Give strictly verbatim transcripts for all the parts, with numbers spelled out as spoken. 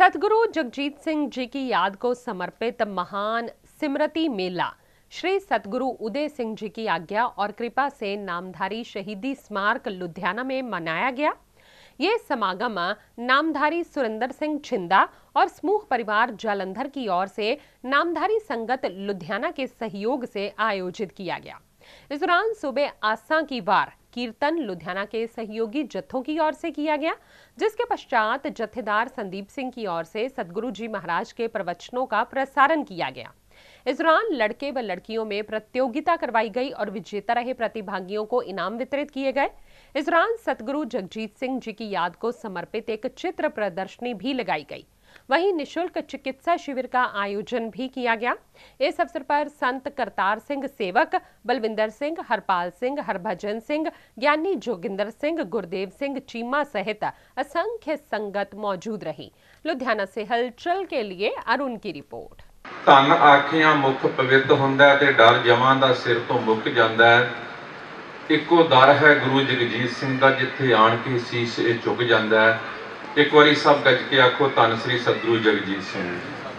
सतगुरु जगजीत सिंह जी की याद को समर्पित महान सिमरती मेला श्री सतगुरु उदय सिंह जी की आज्ञा और कृपा से नामधारी शहीदी स्मारक लुधियाना में मनाया गया। ये समागम नामधारी सुरेंद्र सिंह छिंदा और समूह परिवार जालंधर की ओर से नामधारी संगत लुधियाना के सहयोग से आयोजित किया गया। इस दौरान सुबह आसा की वार कीर्तन लुधियाना के सहयोगी जत्थों की ओर से किया गया, जिसके पश्चात जत्थेदार संदीप सिंह की ओर से सतगुरु जी महाराज के प्रवचनों का प्रसारण किया गया। इस दौरान लड़के व लड़कियों में प्रतियोगिता करवाई गई और विजेता रहे प्रतिभागियों को इनाम वितरित किए गए। इस दौरान सतगुरु जगजीत सिंह जी की याद को समर्पित एक चित्र प्रदर्शनी भी लगाई गई। वहीं निशुल्क चिकित्सा शिविर का आयोजन भी किया गया। इस अवसर पर संत करतार सिंह सेवक, बलविंदर सिंह, हरपाल सिंह, हरभजन सिंह, ज्ञानी जोगिंदर सिंह, गुरदेव सिंह चीमा सहित असंख्य संगत मौजूद रही। लुधियाना से हलचल के लिए अरुण की रिपोर्ट। धन आखियां मुख पवित्र हुंदा है ते डर जमां दा सिर तो मुक जांदा है। इक्को दर है गुरु जगजीत सिंह दा, जिथे आण के सीस ए झुक जांदा है। एक बारी सब गज के आखो धन श्री सतगुरु जगजीत सिंह।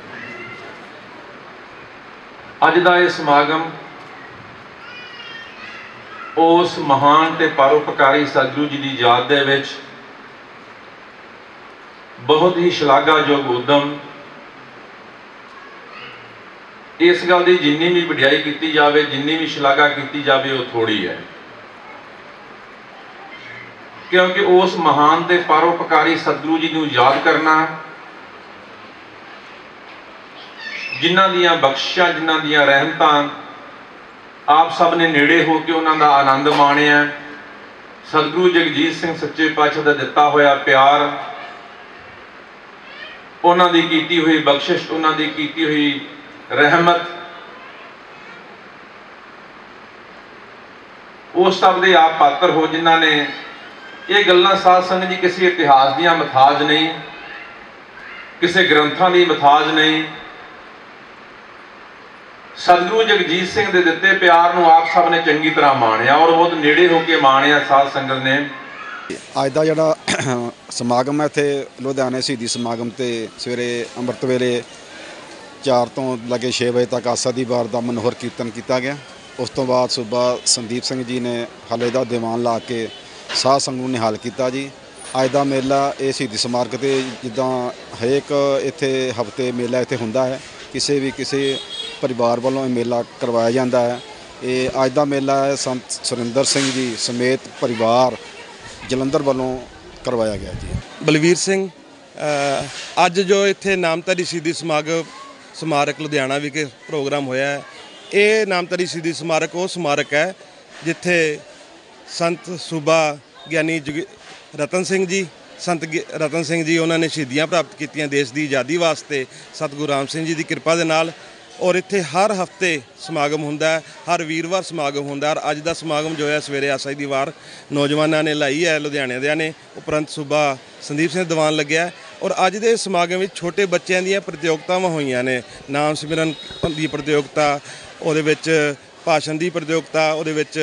अज दा इह समागम उस महान ते परोपकारी सतगुरु जी की याद दे विच बहुत ही शलाघायोग उद्यम। इस गल की जिन्नी भी वडियाई की जाए, जिन्नी भी शलाघा की जाए, वो थोड़ी है, क्योंकि उस महान ते परोपकारी सतगुरु जी को याद करना, जिन्हां दियां बख्शिशां, जिन्हां दियां रहमतां आप सब ने नेड़े हो के उन्हां दा आनंद माणिया। सतगुरु जगजीत सिंह सच्चे पातशाह दा दिता होया प्यार, उन्हां दी कीती हुई बख्शिश, उन्हां दी कीती हुई रहमत, उस सब दे आप पात्र हो जिन्हां ने ये गल्लां साध संगत जी किसी इतिहास दियां मथाज नहीं, किसी ग्रंथां दी मथाज नहीं। सतगुरु जगजीत सिंह दे दिते प्यार नूं आप सब ने चंगी तरह माणिया और बहुत नेड़े होकर माणिया साध संगत ने। अज का जिहड़ा समागम है इत्थे लुधियाने शहीदी समागम ते सवेरे अंमृत वेले चार तो लगे छे बजे तक आसा दी वार दा मनोहर कीर्तन किया गया। उस तो बाद सूबा संदीप सिंह जी ने हले दा दीवान ला के साध संगत नूं निहाल किया जी। अज दा मेला ये शहीदी स्मारक ते जिद्दां हरेक इत्थे हफ्ते मेला इत्थे हुंदा है, किसी भी किसी परिवार वालों मेला करवाया जाता है। ये अज दा मेला है संत सुरेंद्र सिंह जी समेत परिवार जलंधर वालों करवाया गया जी। बलवीर सिंह अज जो इत्थे नामधारी शहीदी समागम स्मारक लुधियाना विखे प्रोग्राम होया है, ये नामधारी शहीदी स्मारक वो स्मारक है जिथे संत सूबा ज्ञानी रतन सिंह जी, संत रतन सिंह जी उन्होंने शहीदियाँ प्राप्त कीतियां देश की आज़ादी वास्ते सतगुरु राम सिंह जी की कृपा दे नाल। और इत्थे हर हफ्ते समागम हुंदा है, हर वीरवार समागम हुंदा है। और अज दा समागम जो है सवेरे आसा दी वार नौजवानों ने लाई है, लुधियाने दियां ने, उपरंत सूबा संदीप सिंह दीवान लग्या है। और अज दे समागम में छोटे बच्चों दी प्रतियोगितावां होईयां ने, नाम सिमरन की प्रतियोगिता, उहदे विच भाषण की प्रतियोगिता, उहदे विच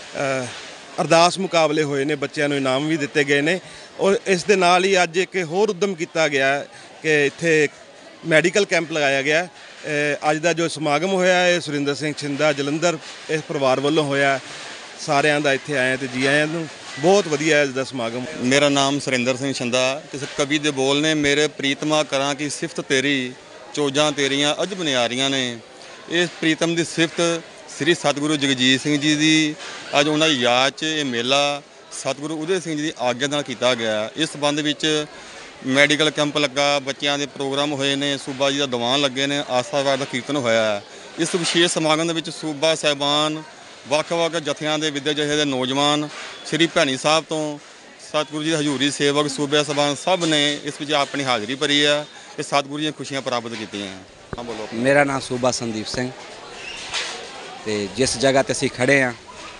अरदास मुकाबले होए ने, बच्चों को इनाम भी दिते गए ने। और इस दे नाल ही अज एक होर उद्यम किया गया है कि इत्थे मैडिकल कैंप लगाया गया। अज का जो समागम होया है सुरेंद्र सिंह छिंदा जलंधर इस परिवार वालों होया, सारिਆਂ ਦਾ ਇੱਥੇ आए तो जी आया ਨੂੰ बहुत वधिया है अज का समागम। मेरा नाम सुरेंद्र सिंह छिंदा, किसी कवि दे बोल ने, मेरे प्रीतमा करा की सिफत तेरी, चोजां तेरियां अज बनियारियां ने। इस प्रीतम की सिफत श्री सतगुरु जगजीत सिंह जी की अज उन्होंने याद च ये मेला सतगुरु उदय सिंह जी की आग्ञा नाल कीता गया। इस संबंध विच मैडिकल कैंप लगा, बच्चों के प्रोग्राम होए ने, सूबा जी का दीवान लगे ने, आसावार का कीर्तन होया है। इस विशेष समागम के सूबा साहबान, ਵੱਖ-ਵੱਖ जत्थियां के विद्या जथे के नौजवान, श्री भैनी साहब तो सतगुरु जी हजूरी सेवक सूबे साहबान सब ने इस विच अपनी हाज़री भरी है, कि सतगुरु जी खुशियां प्राप्त की हैं। हाँ बोलो। मेरा नाम सूबा संदीप सिंह, तो जिस जगह ते असीं खड़े हाँ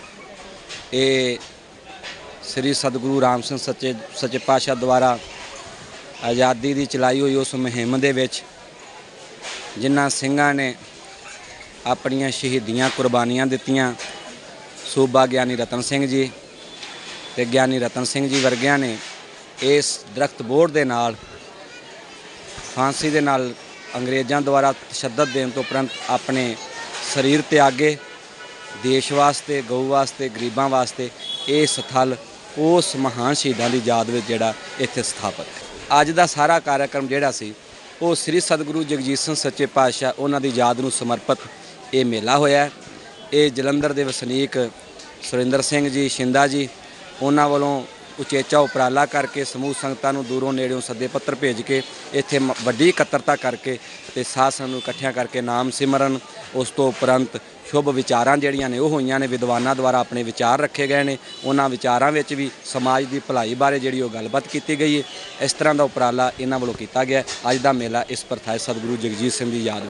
ये श्री सतगुरु राम सिंह सच्चे सच्चे पातशाह द्वारा आज़ादी की चलाई हुई उस मुहिम दे विच जिन्हां सिंघां ने अपनियां शहीदियां कुर्बानियां दित्तियां, सूबा ज्ञानी रतन सिंह जी ते ज्ञानी रतन सिंह जी वर्गियां ने इस दरख्त बोर्ड दे नाल ਫਾਂਸੀ ਦੇ ਨਾਲ ਅੰਗਰੇਜ਼ਾਂ ਦੁਆਰਾ ਤਸ਼ੱਦਦ ਦੇਣ ਤੋਂ ਉਪਰੰਤ ਆਪਣੇ ਸਰੀਰ ਤਿਆਗੇ। ਦੇਸ਼ ਵਾਸਤੇ, ਗਊ ਵਾਸਤੇ, ਗਰੀਬਾਂ ਵਾਸਤੇ ਇਹ ਸਥਲ ਉਸ ਮਹਾਨ ਸ਼ਹੀਦਾਂ ਦੀ ਯਾਦ ਵਿੱਚ ਜਿਹੜਾ ਇੱਥੇ ਸਥਾਪਿਤ ਹੈ। ਅੱਜ ਦਾ ਸਾਰਾ ਕਾਰਜਕ੍ਰਮ ਜਿਹੜਾ ਸੀ ਉਹ ਸ੍ਰੀ ਸਤਿਗੁਰੂ ਜਗਜੀਤ ਸਿੰਘ ਸੱਚੇ ਪਾਤਸ਼ਾਹ ਉਹਨਾਂ ਦੀ ਯਾਦ ਨੂੰ ਸਮਰਪਿਤ ਇਹ ਮੇਲਾ ਹੋਇਆ। ਇਹ ਜਲੰਧਰ ਦੇ ਵਸਨੀਕ ਸੁਰਿੰਦਰ ਸਿੰਘ ਜੀ ਸ਼ਿੰਦਾ ਜੀ ਉਹਨਾਂ ਵੱਲੋਂ ਉਚੇਚਾ ਉਪਰਾਲਾ ਕਰਕੇ ਸਮੂਹ ਸੰਗਤਾਂ ਨੂੰ ਦੂਰੋਂ ਨੇੜਿਓਂ ਸੱਦੇ ਪੱਤਰ ਭੇਜ ਕੇ ਇੱਥੇ ਮ- ਵੱਡੀ ਇਕੱਤਰਤਾ ਕਰਕੇ ਤੇ ਸਾਧ ਸੰਗਤ ਨੂੰ ਇਕੱਠਿਆਂ ਕਰਕੇ ਨਾਮ ਸਿਮਰਨ, ਉਸ ਤੋਂ ਉਪਰੰਤ ਸ਼ੁਭ ਵਿਚਾਰਾਂ ਜਿਹੜੀਆਂ ਨੇ ਉਹ ਹੋਈਆਂ ਨੇ। ਵਿਦਵਾਨਾਂ ਦੁਆਰਾ ਆਪਣੇ ਵਿਚਾਰ ਰੱਖੇ ਗਏ ਨੇ। ਉਹਨਾਂ ਵਿਚਾਰਾਂ ਵਿੱਚ ਵੀ ਸਮਾਜ ਦੀ ਭਲਾਈ ਬਾਰੇ ਜਿਹੜੀ ਉਹ ਗੱਲਬਾਤ ਕੀਤੀ ਗਈ ਹੈ। ਇਸ ਤਰ੍ਹਾਂ ਦਾ ਉਪਰਾਲਾ ਇਹਨਾਂ ਵੱਲੋਂ ਕੀਤਾ ਗਿਆ। ਅੱਜ ਦਾ ਮੇਲਾ ਇਸ ਪ੍ਰਥਾਏ ਸਤਿਗੁਰੂ ਜਗਜੀਤ ਸਿੰਘ ਦੀ ਯਾਦ